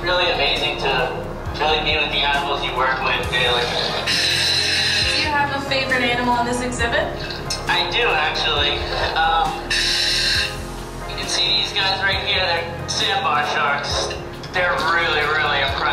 really amazing to really be with the animals you work with daily. Do you have a favorite animal in this exhibit? I do, actually. You can see these guys right here, they're sandbar sharks. They're really, really impressive.